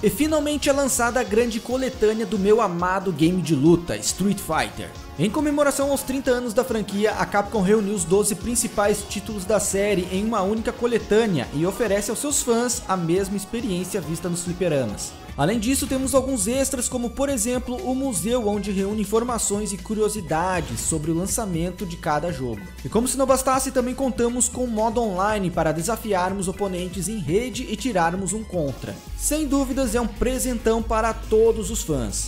E finalmente é lançada a grande coletânea do meu amado game de luta, Street Fighter. Em comemoração aos 30 anos da franquia, a Capcom reuniu os 12 principais títulos da série em uma única coletânea e oferece aos seus fãs a mesma experiência vista nos fliperamas. Além disso, temos alguns extras, como por exemplo o museu, onde reúne informações e curiosidades sobre o lançamento de cada jogo. E como se não bastasse, também contamos com modo online para desafiarmos oponentes em rede e tirarmos um contra. Sem dúvidas, é um presentão para todos os fãs.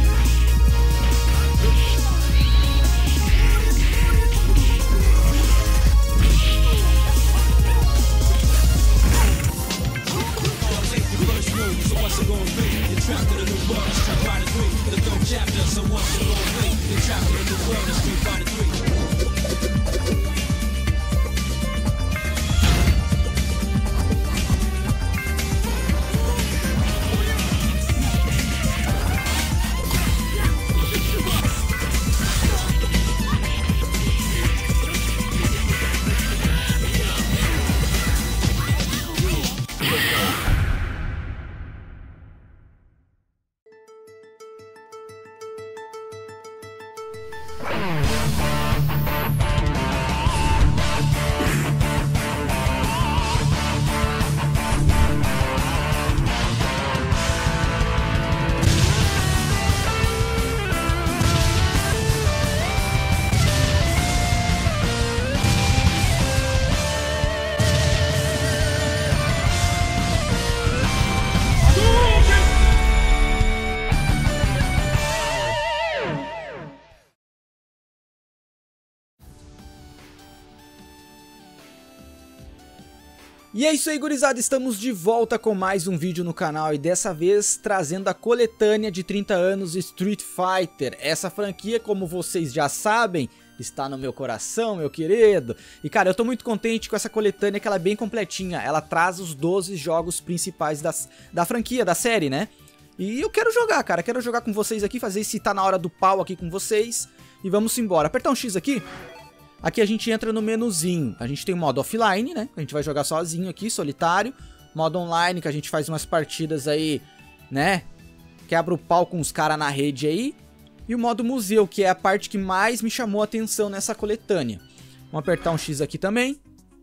E é isso aí, gurizada, estamos de volta com mais um vídeo no canal e dessa vez trazendo a coletânea de 30 anos Street Fighter. Essa franquia, como vocês já sabem, está no meu coração, meu querido. E cara, eu tô muito contente com essa coletânea, que ela é bem completinha. Ela traz os 12 jogos principais da franquia, da série, né? E eu quero jogar, cara, quero jogar com vocês aqui, fazer esse tá na hora do pau aqui com vocês. E vamos embora, apertar um X aqui. Aqui a gente entra no menuzinho, a gente tem o modo offline, né, a gente vai jogar sozinho aqui, solitário. Modo online, que a gente faz umas partidas aí, né, quebra o pau com os caras na rede aí. E o modo museu, que é a parte que mais me chamou a atenção nessa coletânea. Vamos apertar um X aqui também.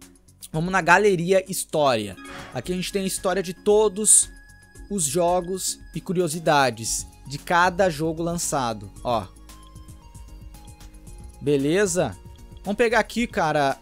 Vamos na galeria história. Aqui a gente tem a história de todos os jogos e curiosidades de cada jogo lançado, ó. Beleza? Vamos pegar aqui, cara,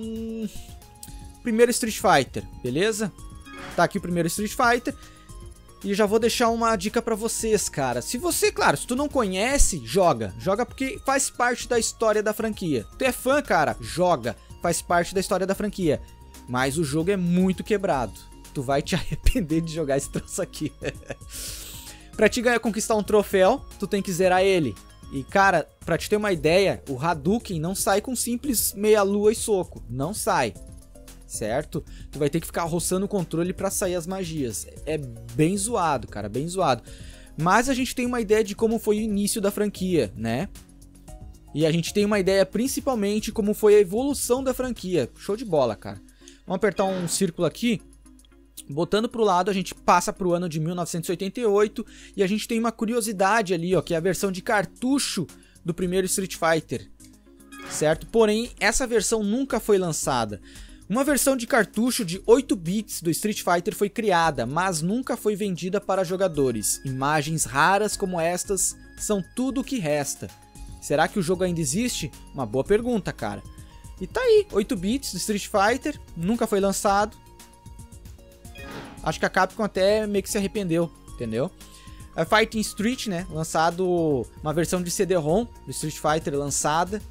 primeiro Street Fighter, beleza? Tá aqui o primeiro Street Fighter. E já vou deixar uma dica pra vocês, cara. Se você, claro, se tu não conhece, joga. Joga porque faz parte da história da franquia. Tu é fã, cara, joga. Faz parte da história da franquia. Mas o jogo é muito quebrado. Tu vai te arrepender de jogar esse troço aqui. Pra te conquistar um troféu, tu tem que zerar ele. E cara, pra te ter uma ideia, o Hadouken não sai com simples meia-lua e soco. Não sai, certo? Tu vai ter que ficar roçando o controle pra sair as magias. É bem zoado, cara, bem zoado. Mas a gente tem uma ideia de como foi o início da franquia, né? E a gente tem uma ideia principalmente como foi a evolução da franquia. Show de bola, cara. Vamos apertar um círculo aqui. Botando pro lado, a gente passa pro ano de 1988 e a gente tem uma curiosidade ali, ó, que é a versão de cartucho do primeiro Street Fighter, certo? Porém, essa versão nunca foi lançada. Uma versão de cartucho de 8 bits do Street Fighter foi criada, mas nunca foi vendida para jogadores. Imagens raras como estas são tudo o que resta. Será que o jogo ainda existe? Uma boa pergunta, cara. E tá aí, 8 bits do Street Fighter, nunca foi lançado. Acho que a Capcom até meio que se arrependeu, entendeu? A Fighting Street, né? Lançado uma versão de CD-ROM do Street Fighter lançada.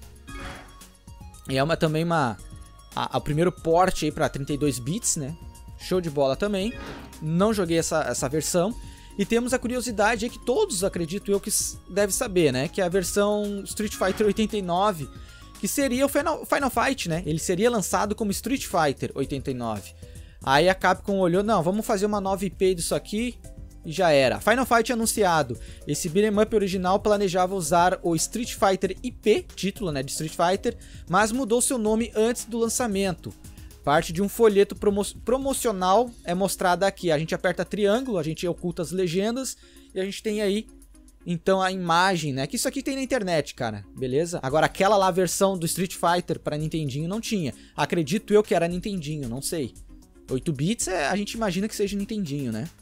E é também o primeiro port aí pra 32 bits, né? Show de bola também. Não joguei essa versão. E temos a curiosidade aí que todos, acredito eu, que devem saber, né? Que é a versão Street Fighter 89, que seria o Final Fight, né? Ele seria lançado como Street Fighter 89. Aí a Capcom olhou, não, vamos fazer uma nova IP disso aqui e já era. Final Fight anunciado. Esse beat'em up original planejava usar o Street Fighter IP, título, né, de Street Fighter, mas mudou seu nome antes do lançamento Parte de um folheto promocional é mostrada aqui. A gente aperta triângulo, a gente oculta as legendas e a gente tem aí, então, a imagem, né? Que isso aqui tem na internet, cara, beleza? Agora, aquela lá, a versão do Street Fighter para Nintendinho não tinha. Acredito eu que era Nintendinho, não sei. 8 bits, a gente imagina que seja Nintendinho, né?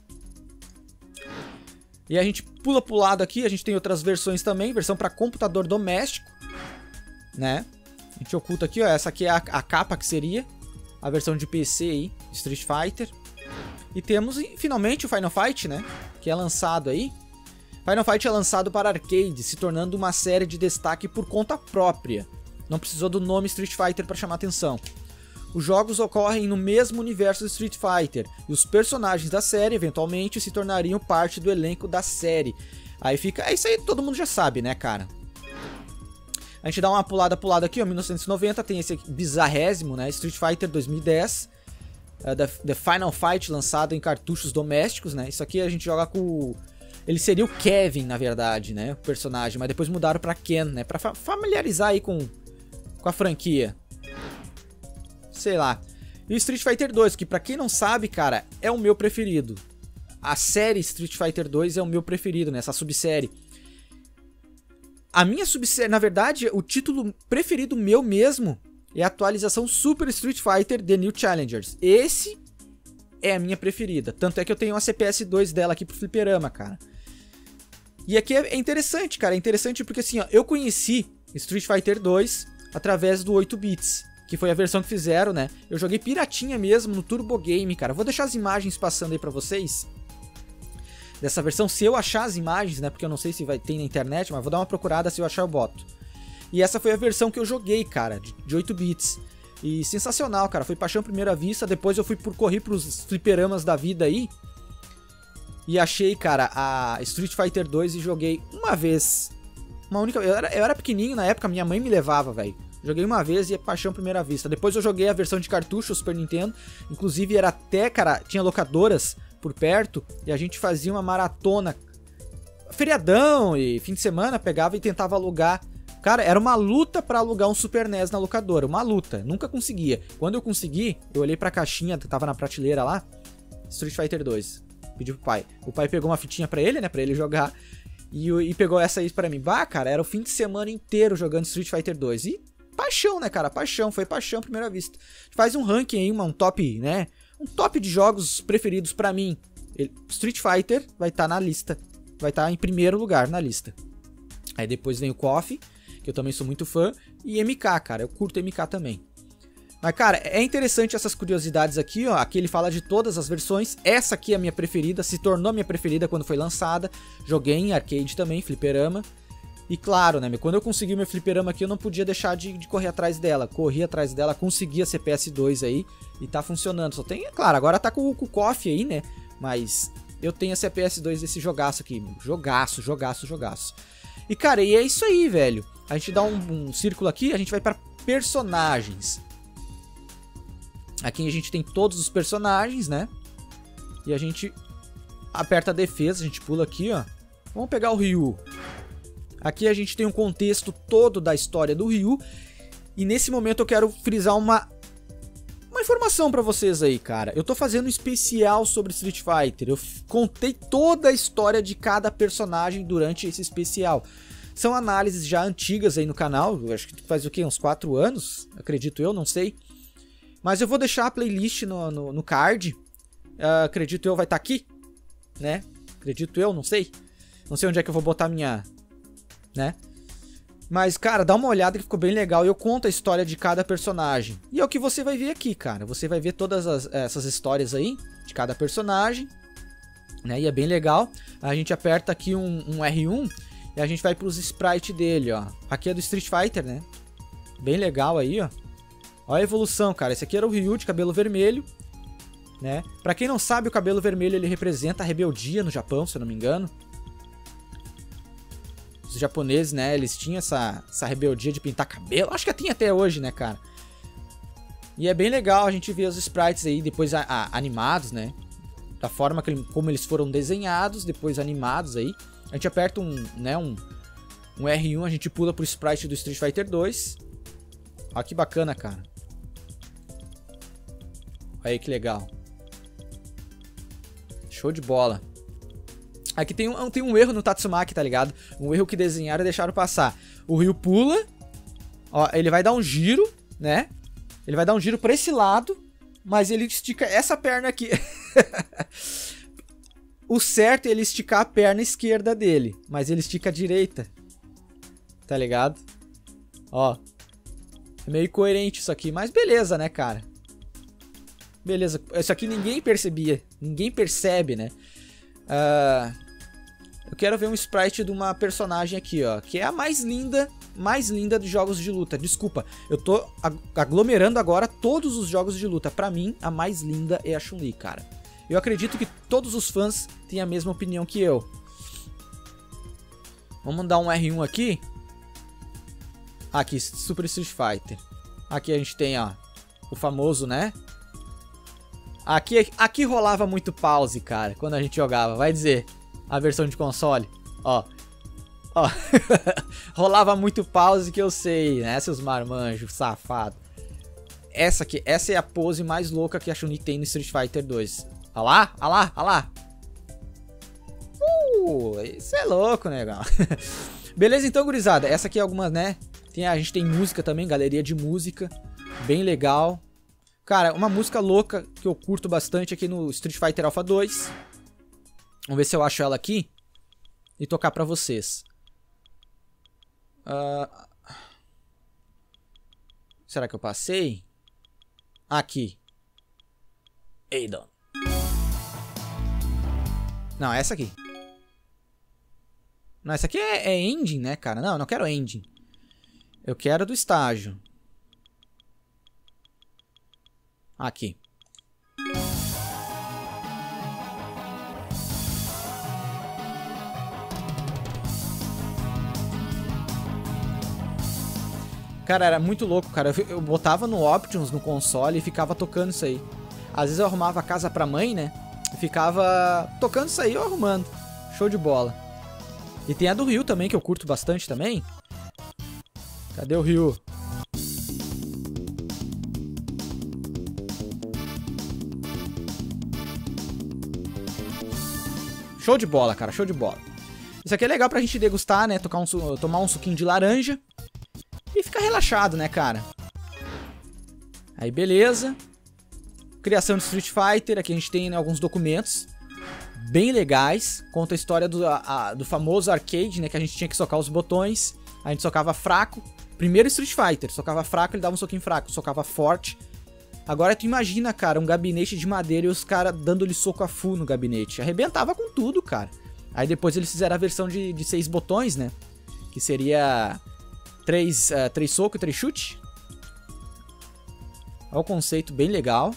E a gente pula pro lado aqui, a gente tem outras versões também, versão para computador doméstico, né? A gente oculta aqui, ó, essa aqui é a capa que seria a versão de PC aí, Street Fighter. E temos, finalmente, o Final Fight, né? Que é lançado aí. Final Fight é lançado para arcade, se tornando uma série de destaque por conta própria. Não precisou do nome Street Fighter para chamar atenção. Os jogos ocorrem no mesmo universo do Street Fighter, e os personagens da série, eventualmente, se tornariam parte do elenco da série. Aí fica... É isso aí, todo mundo já sabe, né, cara? A gente dá uma pulada pro lado aqui, ó, 1990, tem esse bizarrésimo, né, Street Fighter 2010, The Final Fight, lançado em cartuchos domésticos, né, isso aqui a gente joga com... Ele seria o Kevin, na verdade, né, o personagem, mas depois mudaram pra Ken, né, pra familiarizar aí com a franquia. Sei lá. E o Street Fighter 2, que pra quem não sabe, cara, é o meu preferido. A série Street Fighter 2 é o meu preferido, né, essa subsérie. A minha subsérie, na verdade, o título preferido meu mesmo é a atualização Super Street Fighter The New Challengers. Esse é a minha preferida. Tanto é que eu tenho uma CPS 2 dela aqui pro fliperama, cara. E aqui é interessante, cara. É interessante porque assim, ó, eu conheci Street Fighter 2 através do 8 bits, que foi a versão que fizeram, né? Eu joguei piratinha mesmo no Turbo Game, cara. Vou deixar as imagens passando aí pra vocês dessa versão, se eu achar as imagens, né, porque eu não sei se vai ter na internet, mas vou dar uma procurada, se eu achar eu boto. E essa foi a versão que eu joguei, cara, de 8 bits. E sensacional, cara, foi paixão à primeira vista. Depois eu corri pros fliperamas da vida aí e achei, cara, a Street Fighter 2 e joguei uma vez. Uma única vez. Eu era pequenininho na época, minha mãe me levava, velho. Joguei uma vez e é paixão à primeira vista. Depois eu joguei a versão de cartucho, Super Nintendo. Inclusive era até, cara, tinha locadoras por perto e a gente fazia uma maratona, feriadão e fim de semana, pegava e tentava alugar. Cara, era uma luta pra alugar um Super NES na locadora, uma luta, nunca conseguia. Quando eu consegui, eu olhei pra caixinha que tava na prateleira lá, Street Fighter 2, pedi pro pai. O pai pegou uma fitinha pra ele, né, pra ele jogar, e pegou essa aí pra mim. Bah, cara, era o fim de semana inteiro jogando Street Fighter 2, e paixão, né, cara, paixão, foi paixão à primeira vista. Faz um ranking aí, um top, né, um top de jogos preferidos pra mim. Street Fighter vai estar na lista. Vai estar em primeiro lugar na lista. Aí depois vem o KOF, que eu também sou muito fã. E MK, cara. Eu curto MK também. Mas, cara, é interessante essas curiosidades aqui, ó. Aqui ele fala de todas as versões. Essa aqui é a minha preferida. Se tornou minha preferida quando foi lançada. Joguei em arcade também, fliperama. E claro, né, quando eu consegui meu fliperama aqui, eu não podia deixar de correr atrás dela. Corri atrás dela, consegui a CPS 2 aí e tá funcionando. Só tem, claro, agora tá com o KOF aí, né, mas eu tenho a CPS 2 desse jogaço aqui. Jogaço, jogaço, jogaço. E, cara, e é isso aí, velho. A gente dá um círculo aqui, a gente vai pra personagens. Aqui a gente tem todos os personagens, né, e a gente aperta a defesa, a gente pula aqui, ó. Vamos pegar o Ryu. Aqui a gente tem um contexto todo da história do Ryu. E nesse momento eu quero frisar uma informação pra vocês aí, cara. Eu tô fazendo um especial sobre Street Fighter. Eu contei toda a história de cada personagem durante esse especial. São análises já antigas aí no canal. Eu acho que faz o quê? Uns 4 anos? Acredito eu, não sei. Mas eu vou deixar a playlist no card. Acredito eu vai estar aqui, né? Acredito eu, não sei. Não sei onde é que eu vou botar minha... né? Mas, cara, dá uma olhada que ficou bem legal. E eu conto a história de cada personagem. E é o que você vai ver aqui, cara. Você vai ver todas essas histórias aí de cada personagem, né? E é bem legal. A gente aperta aqui um R1 e a gente vai pros sprites dele, ó. Aqui é do Street Fighter, né? Bem legal aí, ó. Olha a evolução, cara. Esse aqui era o Ryu de cabelo vermelho, né? Pra quem não sabe, o cabelo vermelho ele representa a rebeldia no Japão, se eu não me engano. Os japoneses, né, eles tinham essa rebeldia de pintar cabelo. Acho que tem até hoje, né, cara. E é bem legal a gente ver os sprites aí, depois animados, né. Da forma como eles foram desenhados, depois animados aí. A gente aperta um R1, a gente pula pro sprite do Street Fighter 2. Olha que bacana, cara. Aí que legal. Show de bola. Aqui tem um erro no Tatsumaki, tá ligado? Um erro que desenharam e deixaram passar. O Ryu pula. Ó, ele vai dar um giro, né? Ele vai dar um giro pra esse lado. Mas ele estica essa perna aqui. O certo é ele esticar a perna esquerda dele. Mas ele estica a direita. Tá ligado? Ó. É meio incoerente isso aqui. Mas beleza, né, cara? Beleza. Isso aqui ninguém percebia. Ninguém percebe, né? Eu quero ver um sprite de uma personagem aqui, ó. Que é a mais linda dos jogos de luta. Desculpa, eu tô aglomerando agora todos os jogos de luta. Pra mim, a mais linda é a Chun-Li, cara. Eu acredito que todos os fãs têm a mesma opinião que eu. Vamos dar um R1 aqui. Aqui, Super Street Fighter. Aqui a gente tem, ó, o famoso, né? Aqui rolava muito pause, cara, quando a gente jogava. Vai dizer, a versão de console. Ó. Ó. Rolava muito pause que eu sei, né? Seus marmanjos, safado. Essa é a pose mais louca que a Chun-Li tem no Street Fighter 2. Olha lá, olha lá, olha lá. Isso é louco, negão. Beleza, então, gurizada. Essa aqui é algumas, né? A gente tem música também, galeria de música. Bem legal. Cara, uma música louca que eu curto bastante aqui no Street Fighter Alpha 2. Vamos ver se eu acho ela aqui e tocar pra vocês. Será que eu passei? Aqui. Eidon. Não, essa aqui. Não, essa aqui é ending, né, cara? Não, eu não quero ending. Eu quero do estágio. Aqui. Cara, era muito louco, cara. Eu botava no Options, no console, e ficava tocando isso aí. Às vezes eu arrumava a casa pra mãe, né? E ficava tocando isso aí ou arrumando. Show de bola. E tem a do Ryu também, que eu curto bastante também. Cadê o Ryu? Show de bola, cara. Show de bola. Isso aqui é legal pra gente degustar, né? Tomar um suquinho de laranja. E ficar relaxado, né, cara? Aí, beleza. Criação de Street Fighter. Aqui a gente tem, né, alguns documentos bem legais. Conta a história do famoso arcade, né? Que a gente tinha que socar os botões. A gente socava fraco. Primeiro Street Fighter. Socava fraco, ele dava um soquinho fraco. Socava forte. Agora tu imagina, cara, um gabinete de madeira e os caras dando-lhe soco a full no gabinete. Arrebentava com tudo, cara. Aí depois eles fizeram a versão de 6 botões, né? Que seria 3 soco e 3 chute. Olha o conceito, bem legal.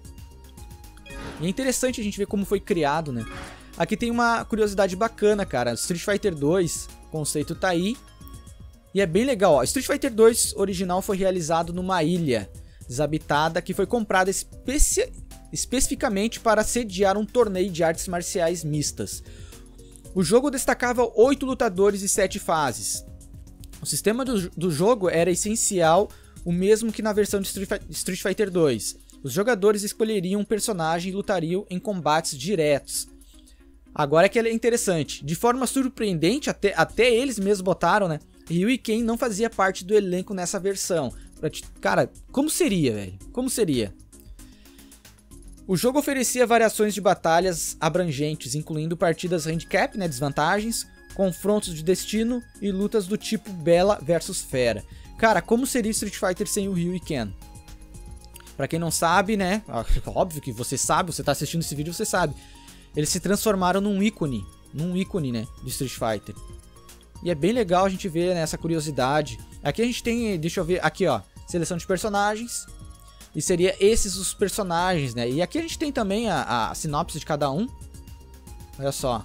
E é interessante a gente ver como foi criado, né? Aqui tem uma curiosidade bacana, cara. Street Fighter 2, o conceito tá aí. E é bem legal, ó. Street Fighter 2 original foi realizado numa ilha desabitada que foi comprada especificamente para sediar um torneio de artes marciais mistas. O jogo destacava 8 lutadores e 7 fases. O sistema do jogo era essencial, o mesmo que na versão de Street Fighter 2. Os jogadores escolheriam um personagem e lutariam em combates diretos. Agora é que é interessante. De forma surpreendente, até eles mesmos botaram, né? Ryu e Ken não fazia parte do elenco nessa versão. Cara, como seria, velho? Como seria? O jogo oferecia variações de batalhas abrangentes, incluindo partidas handicap, né, desvantagens, confrontos de destino e lutas do tipo Bela versus Fera. Cara, como seria Street Fighter sem o Ryu e Ken? Pra quem não sabe, né, óbvio que você sabe, você tá assistindo esse vídeo, você sabe. Eles se transformaram num ícone, né, de Street Fighter. E é bem legal a gente ver, né, essa curiosidade. Aqui a gente tem, deixa eu ver, aqui ó, seleção de personagens. E seria esses os personagens, né? E aqui a gente tem também a sinopse de cada um. Olha só.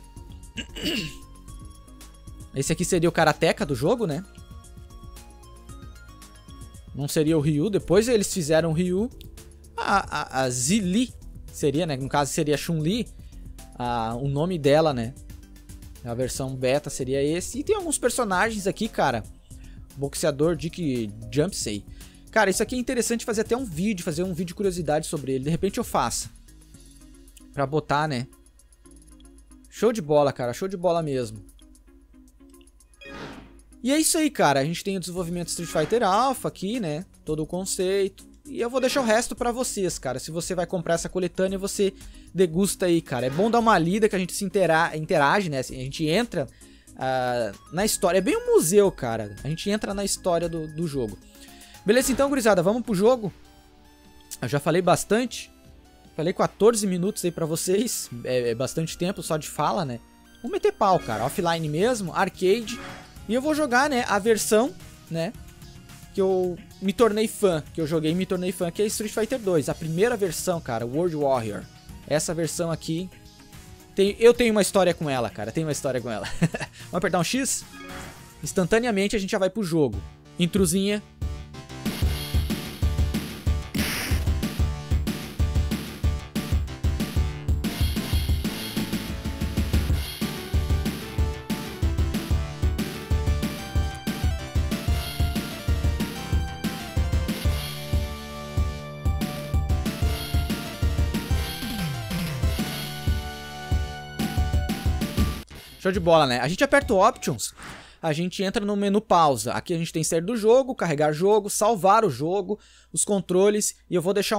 Esse aqui seria o karateka do jogo, né? Não seria o Ryu. Depois eles fizeram o Ryu. A Zili seria, né? No caso seria a Chun-Li. O nome dela, né? A versão beta seria esse. E tem alguns personagens aqui, cara. Boxeador Dick Jumpsey. Cara, isso aqui é interessante fazer até um vídeo, fazer um vídeo de curiosidade sobre ele. De repente eu faço. Pra botar, né? Show de bola, cara. Show de bola mesmo. E é isso aí, cara. A gente tem o desenvolvimento Street Fighter Alpha aqui, né? Todo o conceito. E eu vou deixar o resto pra vocês, cara. Se você vai comprar essa coletânea, você degusta aí, cara. É bom dar uma lida que a gente se interage, né? A gente entra na história. É bem um museu, cara. A gente entra na história do jogo. Beleza, então, gurizada, vamos pro jogo. Eu já falei bastante. Falei 14 minutos aí pra vocês. É bastante tempo só de fala, né? Vamos meter pau, cara. Offline mesmo, arcade. E eu vou jogar, né, a versão, né, que eu me tornei fã. Que eu joguei e me tornei fã, que é Street Fighter 2. A primeira versão, cara, World Warrior. Essa versão aqui, eu tenho uma história com ela, cara. Tenho uma história com ela. Vamos apertar um X? Instantaneamente a gente já vai pro jogo. Introzinha. Show de bola, né? A gente aperta o Options, a gente entra no menu pausa. Aqui a gente tem sair do jogo, carregar jogo, salvar o jogo, os controles. E eu vou deixar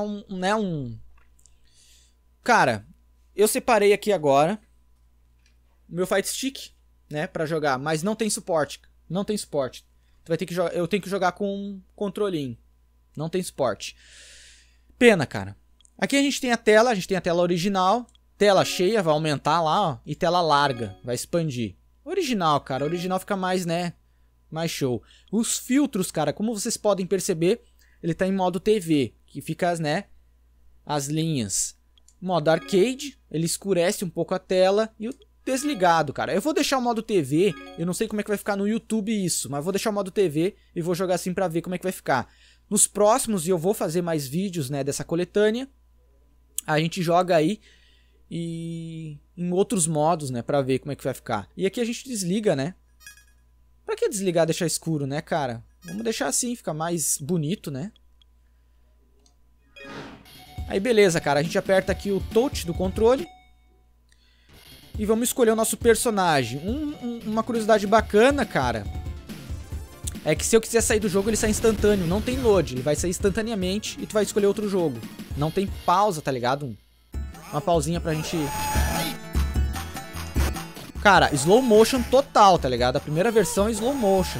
Cara, eu separei aqui agora o meu Fight Stick, né, pra jogar, mas não tem suporte. Não tem suporte. Eu tenho que jogar com um controlinho. Não tem suporte. Pena, cara. Aqui a gente tem a tela original. Tela cheia, vai aumentar lá, ó, e tela larga, vai expandir. Original, cara, original fica mais, né, mais show. Os filtros, cara, como vocês podem perceber, ele tá em modo TV, que fica, né, as linhas. Modo arcade, ele escurece um pouco a tela e o desligado, cara. Eu vou deixar o modo TV, eu não sei como é que vai ficar no YouTube isso, mas vou deixar o modo TV e vou jogar assim pra ver como é que vai ficar. Nos próximos, e eu vou fazer mais vídeos, né, dessa coletânea, a gente joga aí e em outros modos, né, pra ver como é que vai ficar. E aqui a gente desliga, né? Pra que desligar, deixar escuro, né, cara? Vamos deixar assim, fica mais bonito, né? Aí beleza, cara, a gente aperta aqui o touch do controle e vamos escolher o nosso personagem. Uma curiosidade bacana, cara, é que se eu quiser sair do jogo, ele sai instantâneo, não tem load, ele vai sair instantaneamente e tu vai escolher outro jogo. Não tem pausa, tá ligado? Uma pausinha pra gente... Cara, slow motion total, tá ligado? A primeira versão é slow motion.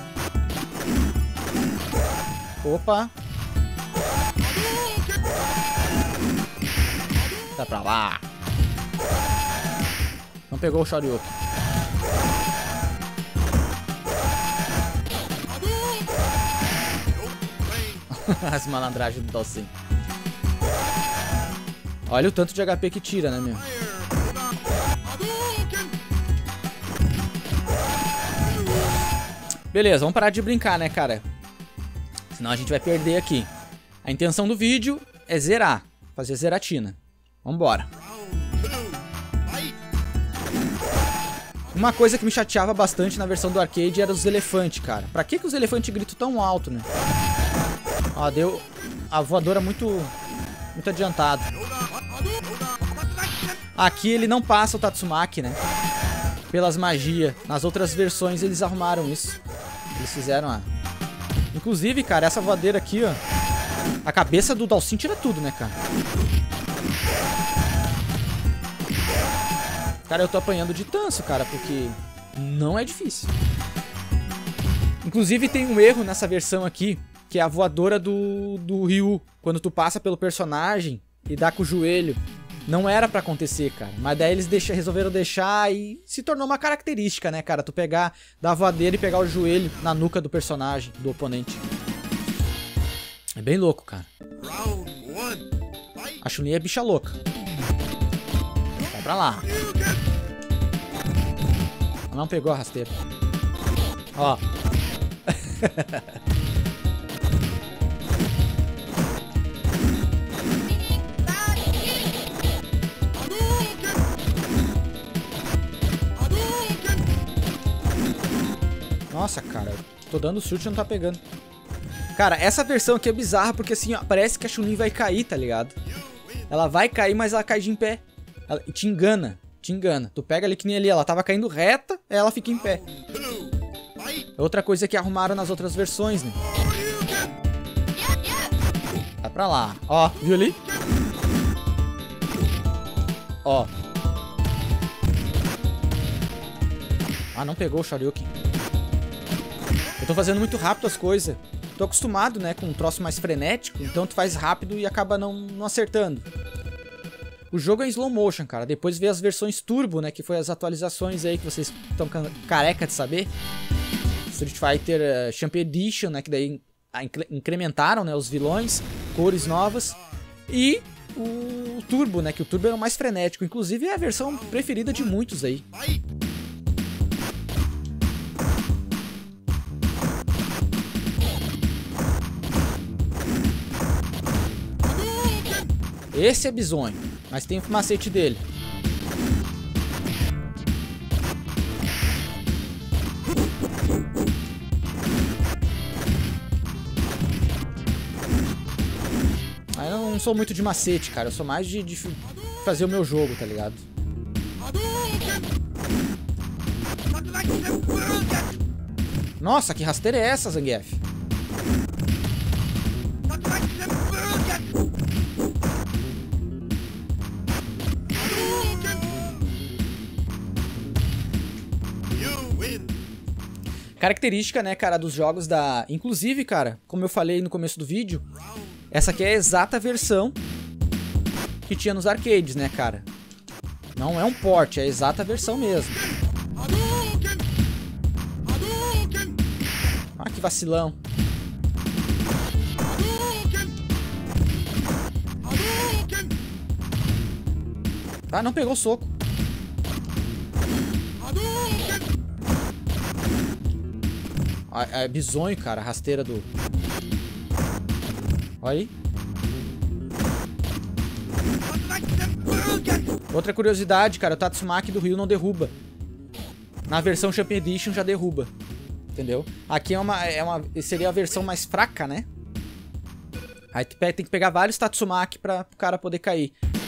Opa. Tá pra lá. Não pegou o Shoryuken. As malandragens do Dalsin. Olha o tanto de HP que tira, né, meu? Beleza, vamos parar de brincar, né, cara? Senão a gente vai perder aqui. A intenção do vídeo é zerar. Fazer zeratina. Vambora. Uma coisa que me chateava bastante na versão do arcade era os elefantes, cara. Pra que os elefantes gritam tão alto, né? Ó, deu a voadora muito adiantado. Aqui ele não passa o Tatsumaki, né? Pelas magias. Nas outras versões eles arrumaram isso. Eles fizeram a... Inclusive, cara, essa voadeira aqui, ó. A cabeça do Dalsin tira tudo, né, cara? Cara, eu tô apanhando de tanso, cara, porque não é difícil. Inclusive tem um erro nessa versão aqui, que é a voadora do Ryu. Quando tu passa pelo personagem e dá com o joelho. Não era pra acontecer, cara. Mas daí eles resolveram deixar e se tornou uma característica, né, cara? Tu pegar, dar a voadeira e pegar o joelho na nuca do personagem, do oponente. É bem louco, cara. A Chun-Li é bicha louca. Vai pra lá. Não pegou a rasteira. Ó. Nossa, cara, tô dando chute e não tá pegando. Cara, essa versão aqui é bizarra porque assim, ó, parece que a Chun-Li vai cair, tá ligado? Ela vai cair, mas ela cai de em pé. Ela te engana, te engana. Tu pega ali que nem ali, ela tava caindo reta, aí ela fica em pé. Outra coisa que arrumaram nas outras versões, né? Vai pra lá. Ó, viu ali? Ó. Ah, não pegou o Shoryuken. Eu tô fazendo muito rápido as coisas. Tô acostumado, né, com um troço mais frenético, então tu faz rápido e acaba não acertando. O jogo é em slow motion, cara. Depois vê as versões turbo, né, que foi as atualizações aí que vocês estão careca de saber. Street Fighter Champion Edition, né, que daí incrementaram, né, os vilões, cores novas. E o turbo, né, que o turbo era o mais frenético. Inclusive é a versão preferida de muitos aí. Esse é bizonho, mas tem o macete dele. Aí eu não sou muito de macete, cara. Eu sou mais de fazer o meu jogo, tá ligado? Nossa, que rasteira é essa, Zangief? Característica, né, cara, dos jogos da... Inclusive, cara, como eu falei no começo do vídeo, essa aqui é a exata versão que tinha nos arcades, né, cara? Não é um port, é a exata versão mesmo. Ah, que vacilão. Ah, não pegou o soco. É bizonho, cara, a rasteira do... Olha aí. Outra curiosidade, cara, o Tatsumaki do Ryu não derruba. Na versão Champion Edition já derruba. Entendeu? Aqui seria a versão mais fraca, né? Aí tu tem que pegar vários Tatsumaki pra o cara poder cair.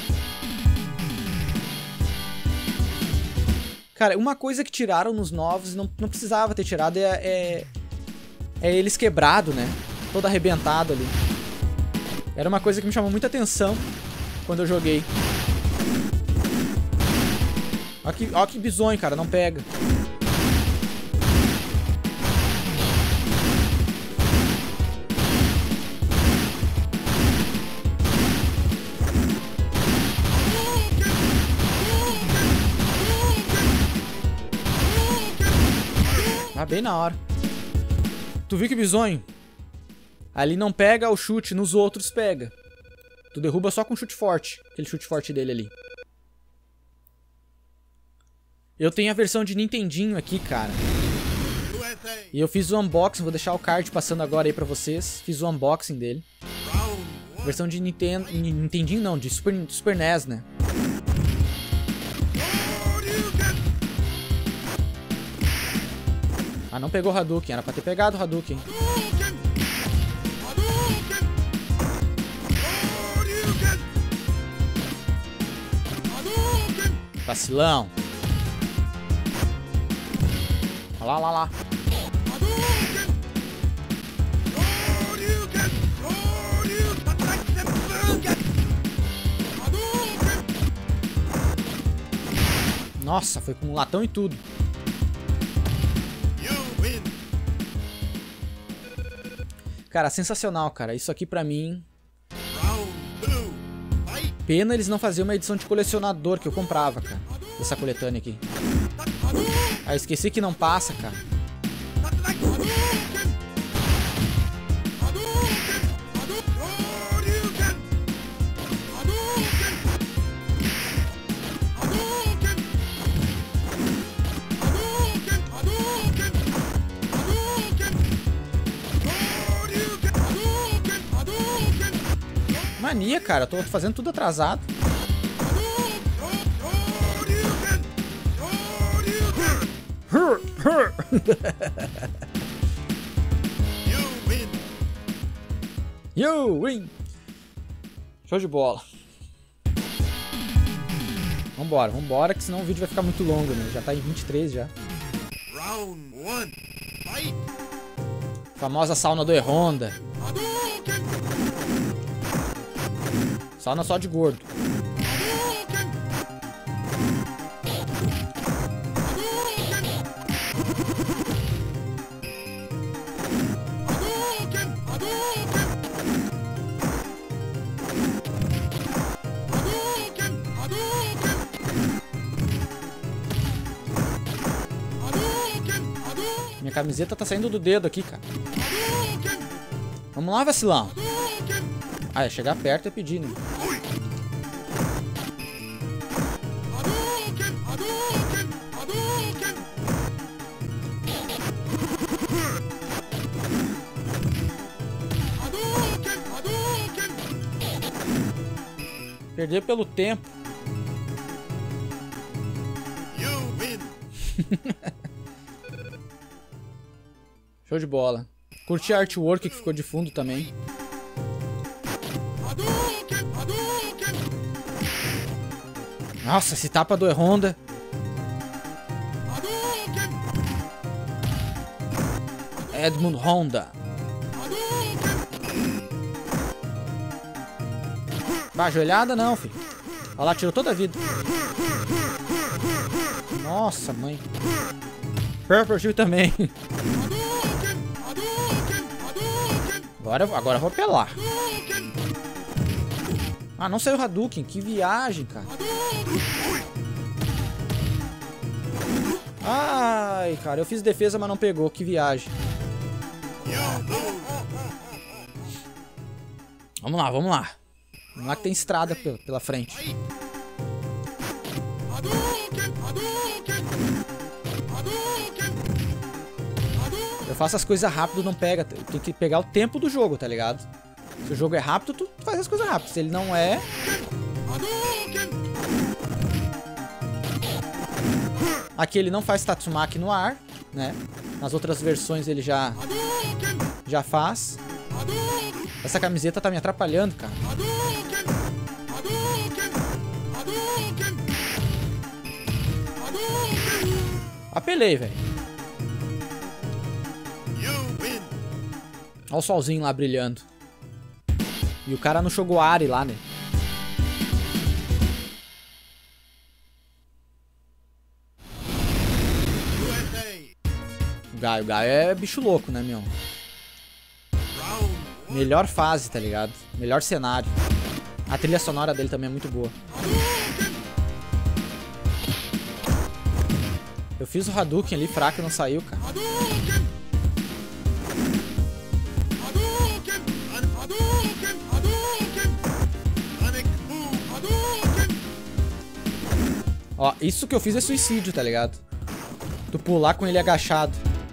Cara, uma coisa que tiraram nos novos, não precisava ter tirado, é eles quebrado, né? Todo arrebentado ali. Era uma coisa que me chamou muita atenção quando eu joguei. Ó que bizonho, cara, não pega. Ah, bem na hora. Tu viu que bizonho? Ali não pega o chute, nos outros pega. Tu derruba só com chute forte. Aquele chute forte dele ali. Eu tenho a versão de Nintendinho aqui, cara. E eu fiz o unboxing, vou deixar o card passando agora aí pra vocês. Fiz o unboxing dele. Versão de Nintendinho não, de Super NES, né? Ah, não pegou o Hadouken, era pra ter pegado o Hadouken. Vacilão. Olha lá. Nossa, foi com um latão e tudo. Cara, sensacional, cara. Isso aqui pra mim... Pena eles não faziam uma edição de colecionador que eu comprava, cara. Dessa coletânea aqui. Ah, esqueci que não passa, cara. Mania, cara, eu tô fazendo tudo atrasado. You win! Show de bola. Vambora, vambora, que senão o vídeo vai ficar muito longo, né? Já tá em 23 já. Round 1. Fight. Famosa sauna do E-Honda. Sauna só de gordo. Minha camiseta tá saindo do dedo aqui, cara. Vamos lá, vacilão. Ah, é chegar perto e pedir, né? Perder pelo tempo. Show de bola. Curti a artwork que ficou de fundo também. Nossa, esse tapa do E-Honda. Edmund Honda. Bah, joelhada não, filho. Olha lá, tirou toda a vida. Nossa, mãe. Purple Shield também. Agora eu vou apelar. Ah, não saiu o Hadouken. Que viagem, cara. Ai, cara. Eu fiz defesa, mas não pegou. Que viagem. Vamos lá, vamos lá. Vamos lá que tem estrada pela frente. Eu faço as coisas rápido, não pega. Tem que pegar o tempo do jogo, tá ligado? Se o jogo é rápido, tu faz as coisas rápido. Se ele não é... Aqui ele não faz Tatsumaki no ar, né? Nas outras versões ele já faz. Essa camiseta tá me atrapalhando, cara. Apelei, velho. Olha o solzinho lá brilhando. E o cara no Shogoari lá, né? O Gaio é bicho louco, né, meu? Melhor fase, tá ligado? Melhor cenário. A trilha sonora dele também é muito boa. Eu fiz o Hadouken ali, fraco, não saiu, cara. Ó, isso que eu fiz é suicídio, tá ligado? Tu pular com ele agachado.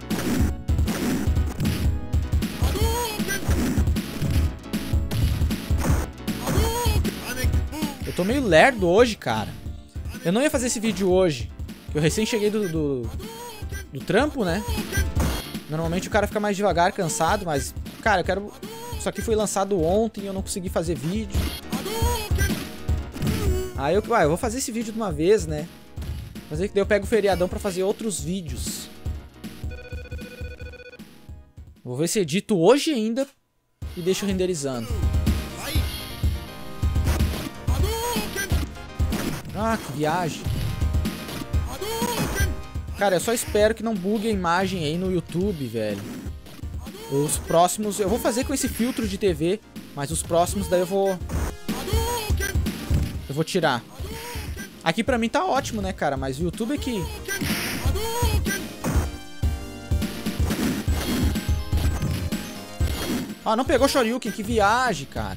Eu tô meio lerdo hoje, cara. Eu não ia fazer esse vídeo hoje. Eu recém cheguei do trampo, né? Normalmente o cara fica mais devagar, cansado, mas... Cara, eu quero... Isso aqui foi lançado ontem e eu não consegui fazer vídeo. Aí eu vou fazer esse vídeo de uma vez, né? Fazer que daí eu pego o feriadão pra fazer outros vídeos. Vou ver se edito hoje ainda e deixo renderizando. Ah, que viagem. Cara, eu só espero que não bugue a imagem aí no YouTube, velho. Os próximos... Eu vou fazer com esse filtro de TV, mas os próximos daí eu vou tirar. Aqui pra mim tá ótimo, né, cara? Mas o YouTube é que... Ah, não pegou Shoryuken. Que viagem, cara.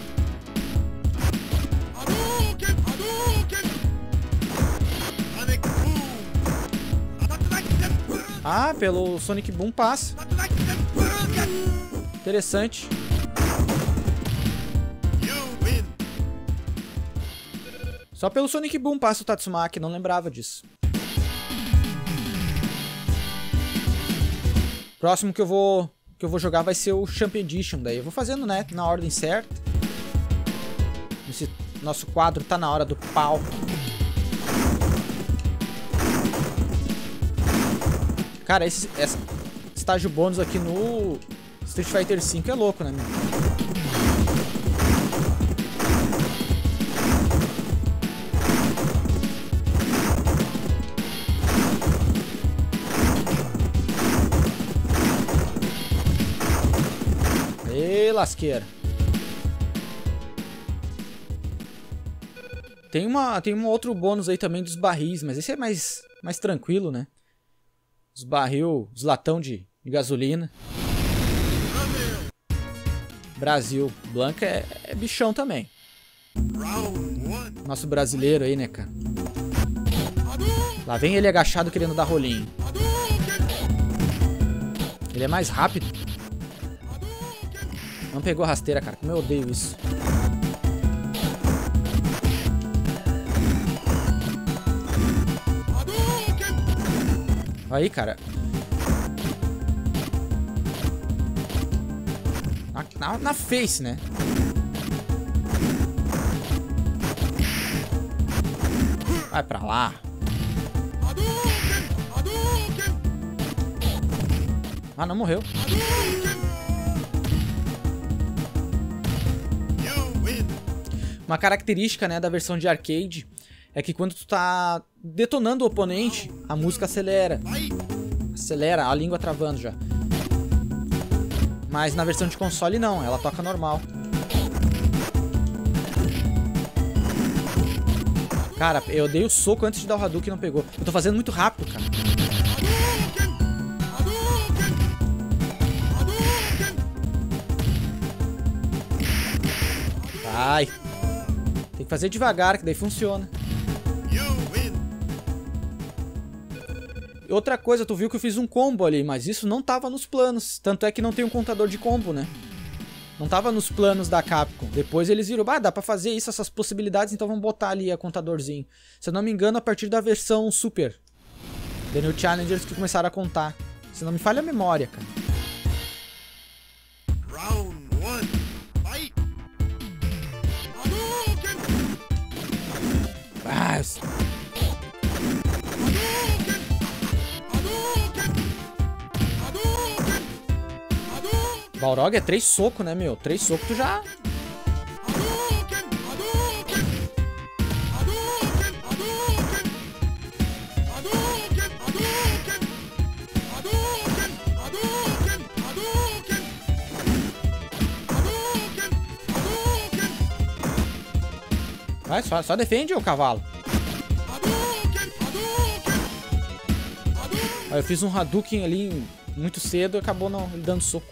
Ah, pelo Sonic Boom passa. Interessante. Só pelo Sonic Boom passa o Tatsumaki, não lembrava disso. Próximo que eu vou que eu vou jogar vai ser o Champ Edition. Daí eu vou fazendo, né, na ordem certa. Esse nosso quadro tá na hora do pau. Cara, esse estágio bônus aqui no Street Fighter V é louco, né, meu? Ê, lasqueira. Tem um outro bônus aí também dos barris, mas esse é mais tranquilo, né? Os barril, os latão de gasolina. Brasil. Blanca é bichão também. Nosso brasileiro aí, né, cara? Lá vem ele agachado querendo dar rolinho. Ele é mais rápido. Não pegou a rasteira, cara. Como eu odeio isso. Aí, cara. Na face, né? Vai pra lá. Ah, não morreu. Uma característica, né, da versão de arcade é que quando tu tá detonando o oponente, a música acelera. Acelera, a língua travando já. Mas na versão de console não, ela toca normal. Cara, eu dei o soco antes de dar o Hadouken e não pegou. Eu tô fazendo muito rápido, cara. Vai. Tem que fazer devagar, que daí funciona. Outra coisa, tu viu que eu fiz um combo ali, mas isso não tava nos planos. Tanto é que não tem um contador de combo, né? Não tava nos planos da Capcom. Depois eles viram, dá pra fazer isso, essas possibilidades, então vamos botar ali a contadorzinho. Se eu não me engano, a partir da versão Super. The New Challengers que começaram a contar. Se não me falha a memória, cara. Round 1, fight! Ah, Balrog é 3 socos, né, meu? 3 socos tu já... Vai, só defende, ô cavalo. Aí eu fiz um Hadouken ali muito cedo e acabou não ele dando soco.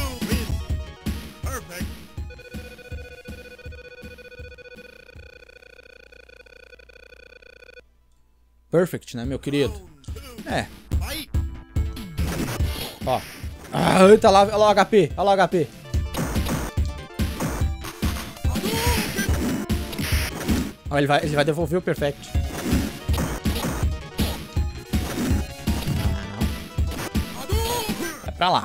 Perfect, né, meu querido? É. Ó. Ah, tá lá, olha lá o HP, olha lá o HP. Ó, ele vai devolver o Perfect. Vai pra lá.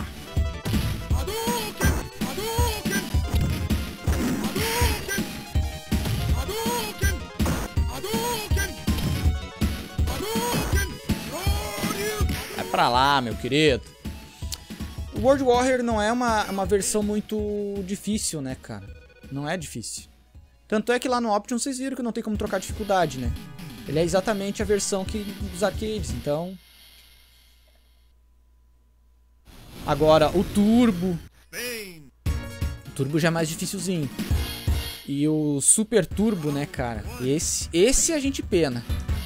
Pra lá, meu querido. O World Warrior não é uma versão muito difícil, né, cara? Não é difícil. Tanto é que lá no Option vocês viram que não tem como trocar dificuldade, né? Ele é exatamente a versão dos arcades, então... Agora, o Turbo... O Turbo já é mais dificilzinho. E o Super Turbo, né, cara? Esse a gente pena.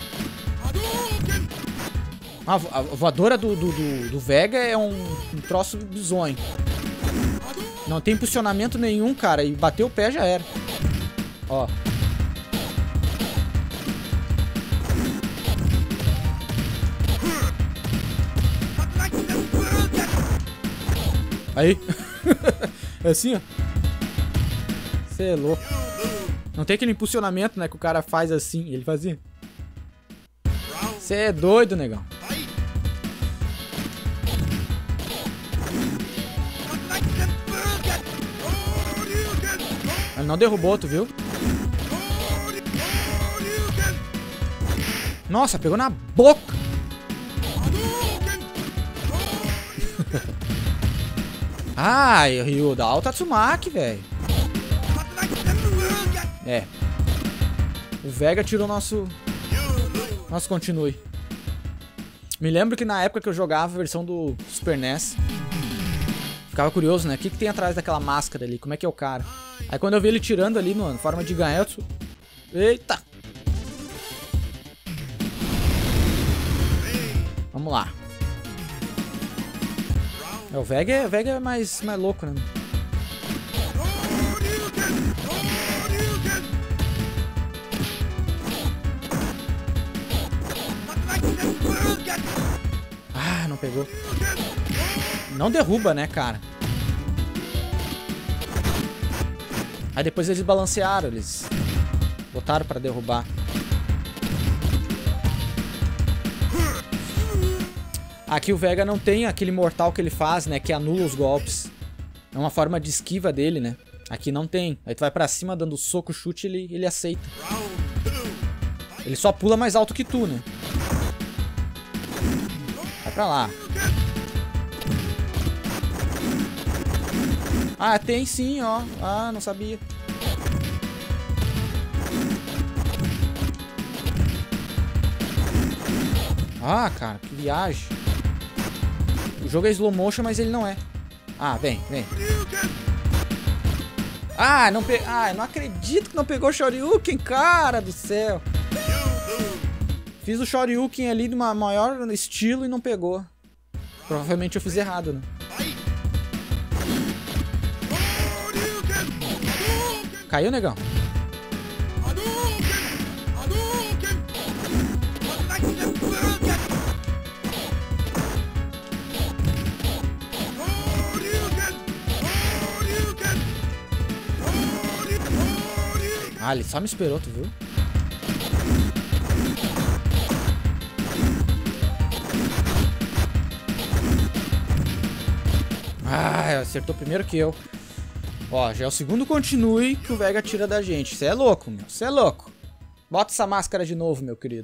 A voadora do Vega é um troço bizonho. Não tem posicionamento nenhum, cara. E bateu o pé já era. Ó. Aí. É assim, ó. Você é louco. Não tem aquele impulsionamento, né? Que o cara faz assim. Ele fazia. Você é doido, negão. Ele não derrubou, tu viu? Nossa, pegou na boca. Ai, Ryu, dá o Tatsumaki, velho. É. O Vega tirou nosso continue. Me lembro que na época que eu jogava a versão do Super NES, ficava curioso, né? O que tem atrás daquela máscara ali? Como é que é o cara? Aí quando eu vi ele tirando ali, mano, forma de ganhetsu. Eita! Vamos lá. O Vega é mais louco, né? Ah, não pegou. Não derruba, né, cara? Aí depois eles balancearam, eles botaram pra derrubar. Aqui o Vega não tem aquele mortal que ele faz, né, que anula os golpes. É uma forma de esquiva dele, né? Aqui não tem. Aí tu vai pra cima dando soco, chute, ele aceita. Ele só pula mais alto que tu, né? Vai pra lá. Ah, tem sim, ó. Ah, não sabia. Ah, cara, que viagem. O jogo é slow motion, mas ele não é. Ah, vem. Ah, não não acredito que não pegou o Shoryuken, cara do céu. Fiz o Shoryuken ali de uma maior estilo e não pegou. Provavelmente eu fiz errado, né? Caiu, negão? Ah, ele só me esperou, tu viu? Ah, acertou primeiro que eu. Ó, já é o segundo continue que o Vega tira da gente. Você é louco, meu. Você é louco. Bota essa máscara de novo, meu querido.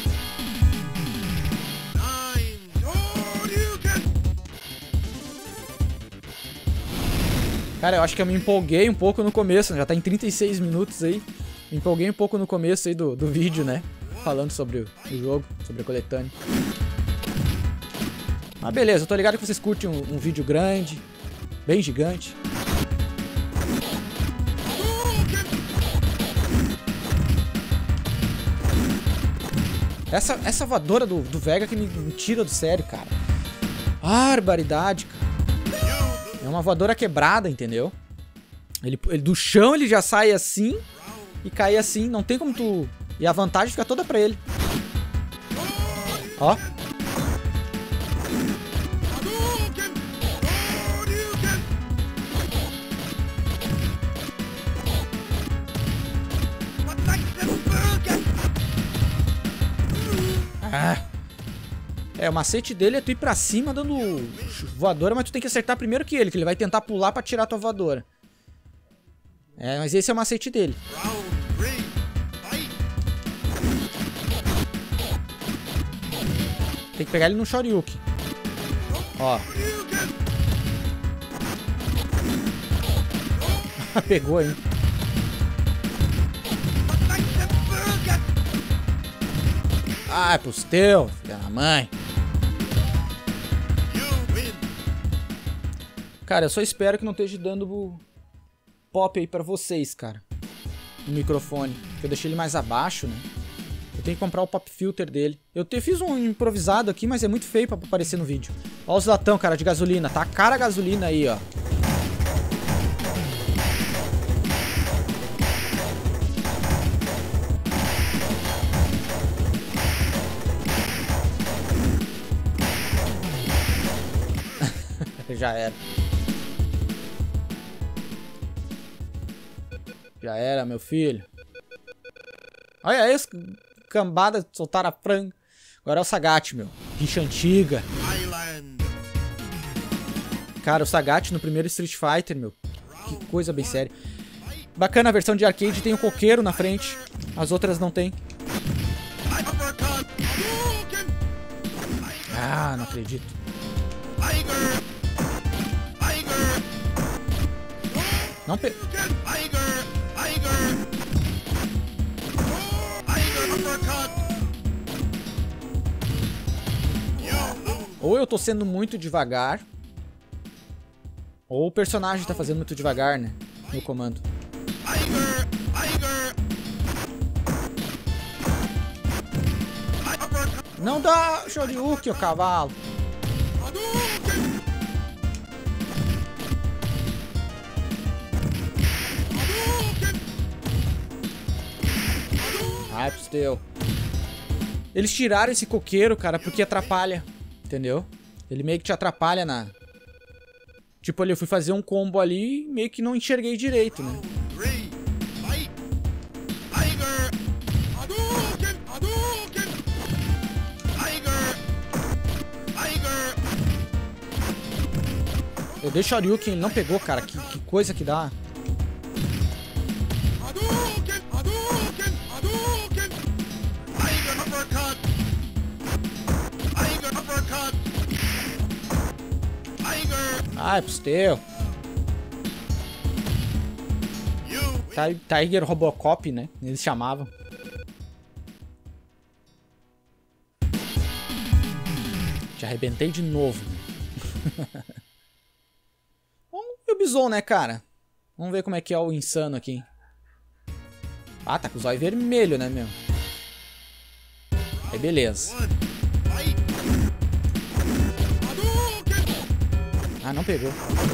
Cara, eu acho que eu me empolguei um pouco no começo, né? Já tá em 36 minutos aí. Me empolguei um pouco no começo aí do vídeo, né? Falando sobre o jogo, sobre a coletânea. Mas beleza, eu tô ligado que vocês curtem um vídeo grande, bem gigante. Essa voadora do Vega que me tira do sério, cara. Barbaridade, cara. É uma voadora quebrada, entendeu? Ele do chão ele já sai assim e cai assim. Não tem como tu... E a vantagem fica toda pra ele. Ó. O macete dele é tu ir pra cima dando voadora, mas tu tem que acertar primeiro que ele vai tentar pular pra tirar tua voadora. Mas esse é o macete dele. Tem que pegar ele no Shoryuken. Ó. Pegou, hein? Ah, é pros teus, filha da mãe. Cara, eu só espero que não esteja dando pop aí pra vocês, cara. No microfone. Porque eu deixei ele mais abaixo, né? Eu tenho que comprar o pop filter dele. Eu fiz um improvisado aqui, mas é muito feio pra aparecer no vídeo. Ó os latão, cara, de gasolina. Tá a cara a gasolina aí, ó. Já era. Já era, meu filho. Olha isso, cambada, soltaram a franga. Agora é o Sagat, meu. Rixa antiga. Cara, o Sagat no primeiro Street Fighter, meu. Que coisa bem séria. Bacana, a versão de arcade tem o coqueiro na frente. As outras não tem. Ah, não acredito. Não pe... Ou eu tô sendo muito devagar, ou o personagem tá fazendo muito devagar, né? No comando. Não dá Shoryuken, o cavalo. Ai, teu. Eles tiraram esse coqueiro, cara, porque atrapalha. Entendeu? Ele meio que te atrapalha na... Tipo ali, eu fui fazer um combo ali e meio que não enxerguei direito, né? Eu dei Shoryuken, ele não pegou, cara. Que coisa que dá. Ai, teu. Tiger Robocop, né? Eles chamavam. Te arrebentei de novo. E o Bison, né, cara? Vamos ver como é que é o insano aqui. Ah, tá com o zóio vermelho, né, meu? Aí, beleza. Ah, não pegou.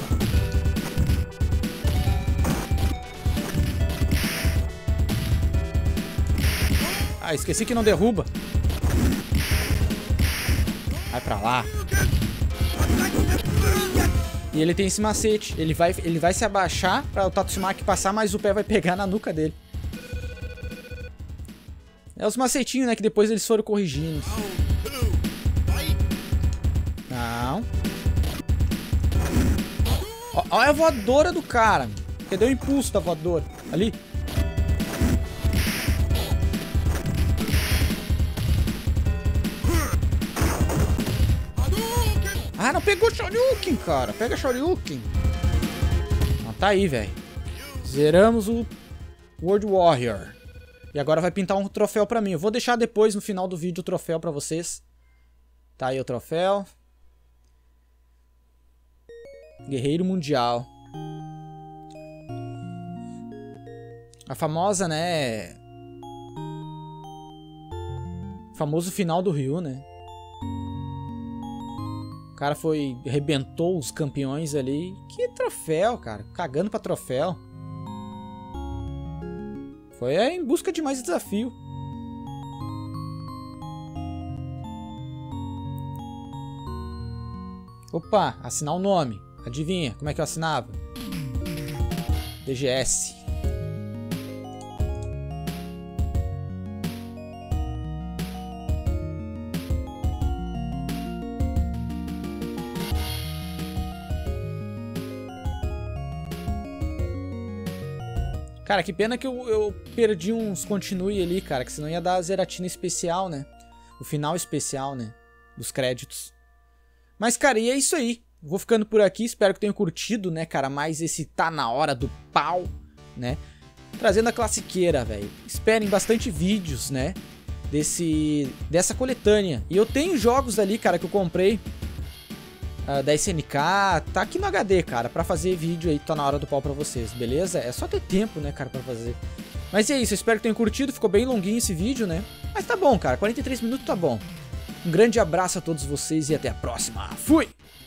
Ah, esqueci que não derruba. Vai pra lá. E ele tem esse macete. Ele vai se abaixar pra o Tatsumaki passar, mas o pé vai pegar na nuca dele. É os macetinhos, né, que depois eles foram corrigindo. Não. Olha a voadora do cara. Cadê o impulso da voadora? Ali. Ah, não pegou Shoryuken, cara. Pega Shoryuken. Não, tá aí, velho. Zeramos o World Warrior. E agora vai pintar um troféu pra mim. Eu vou deixar depois, no final do vídeo, o troféu pra vocês. Tá aí o troféu. Guerreiro Mundial. A famosa, né? Famoso final do Ryu, né? O cara arrebentou os campeões ali. Que troféu, cara. Cagando pra troféu. Foi em busca de mais desafio. Opa, assinar o nome. Adivinha, como é que eu assinava? DGS. Cara, que pena que eu perdi uns continue ali, cara, que senão ia dar a zeratina especial, né? O final especial, né? Dos créditos. Mas, cara, e é isso aí. Vou ficando por aqui, espero que tenham curtido, né, cara, mais esse Tá Na Hora do Pau, né, trazendo a classiqueira, velho. Esperem bastante vídeos, né, dessa coletânea. E eu tenho jogos ali, cara, que eu comprei da SNK, tá aqui no HD, cara, pra fazer vídeo aí, Tá Na Hora do Pau pra vocês, beleza? É só ter tempo, né, cara, pra fazer. Mas é isso, eu espero que tenham curtido, ficou bem longuinho esse vídeo, né, mas tá bom, cara, 43 minutos tá bom. Um grande abraço a todos vocês e até a próxima. Fui!